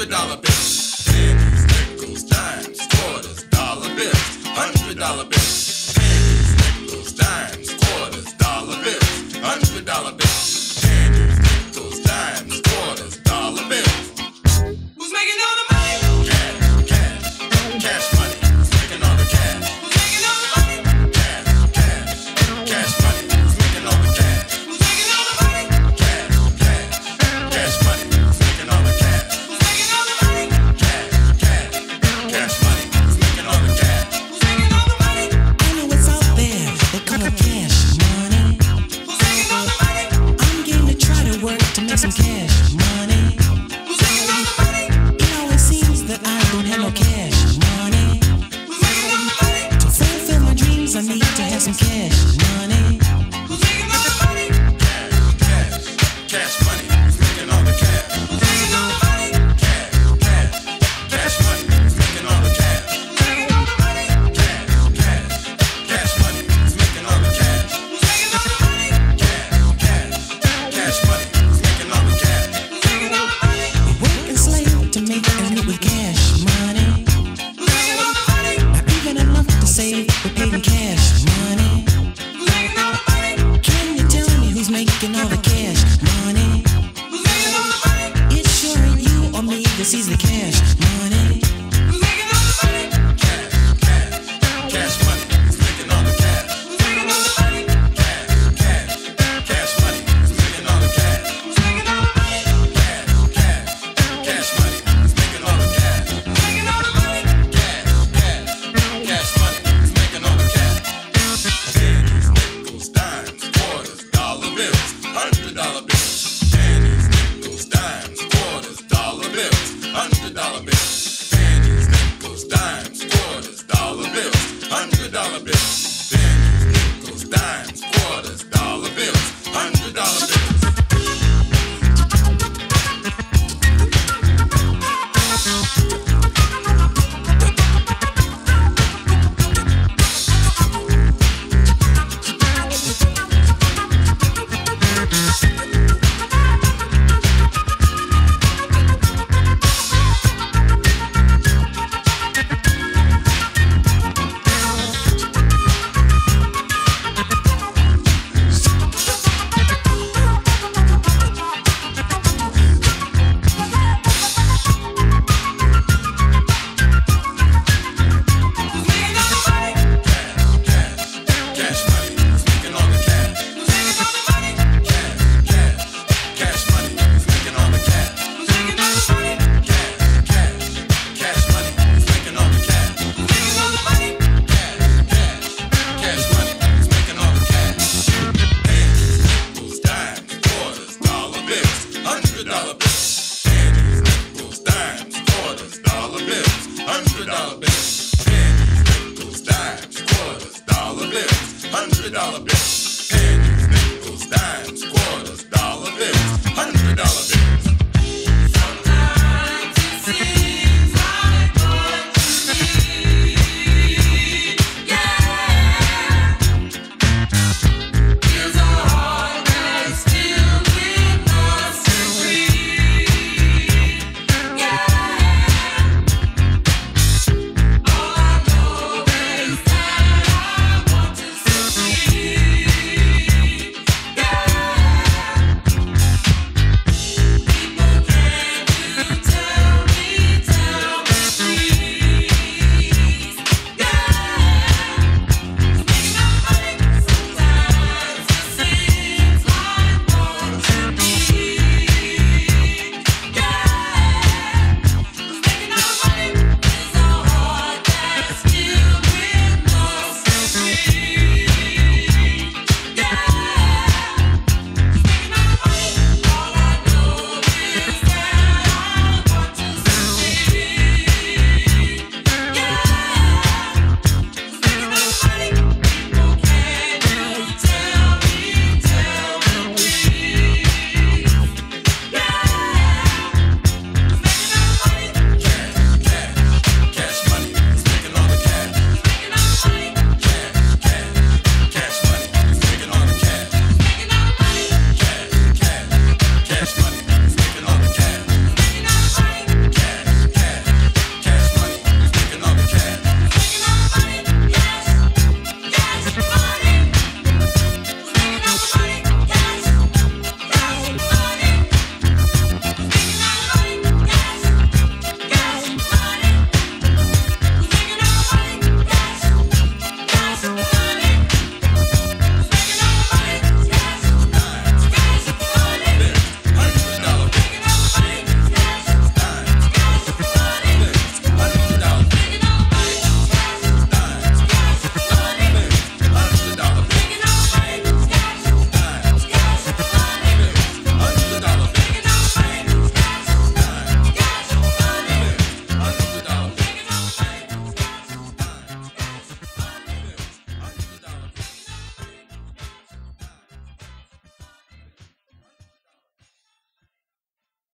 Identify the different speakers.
Speaker 1: $100 bills, pennies, nickels, dimes, quarters, dollar bills, $100 bills, pennies, nickels, dimes, quarters, dollar bills, $100 bills, pennies, nickels, dimes, quarters, dollar bills. Who's making all the money? Cash, cash, cash money. Who's making all the cash? Who's making all the money? Cash, cash, cash money. Who's making all the cash? Who's making all the money? Cash, cash, cash money. Who's making all the cash? Who's making all the money? Cash, cash, cash money. Who's making all the cash? Who's making all the money?
Speaker 2: I know what's out there. They call it cash money.
Speaker 1: Who's making all the money?
Speaker 2: I'm game to try to work to make some cash money.
Speaker 1: Who's making all the money?
Speaker 2: It always seems that I don't have no cash money.
Speaker 1: Who's making all the money?
Speaker 2: To fulfill my dreams, I need to have some cash money.
Speaker 1: Who's making all the money? Cash, cash, cash money. Who's making all the cash? Who's making all the money? Cash, cash, cash money. Who's making all the cash? Who's making all the money? Cash, cash, cash money. Who's making all the cash? Who's making all the money? Cash, cash, cash money. Who's making all the cash? Who's making all the money?
Speaker 2: We work and slave to make ends meet with cash money.
Speaker 1: Who's making all the money?
Speaker 2: Not even enough to save, we're paid in cash money.
Speaker 1: Who's making all the money?
Speaker 2: Can you tell me who's making all the cash money?
Speaker 1: Who's making all the money?
Speaker 2: It's sure ain't you or me that sees the cash